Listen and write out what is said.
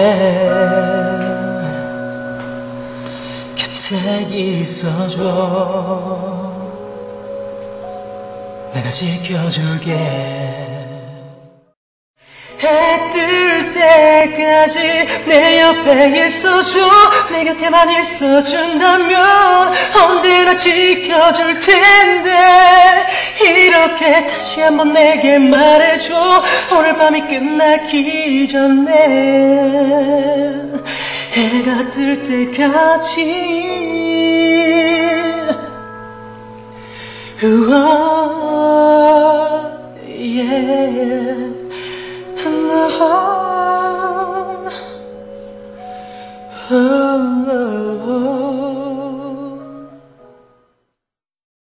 곁에 있어줘. 내가 지켜줄게. 해 뜰 때까지 내 옆에 있어줘. 내 곁에만 있어준다면 언제나 지켜줄 텐데. 이렇게 다시 한번 내게 말해줘. 오늘 밤이 끝나기 전에 해가 뜰 때까지. 우와.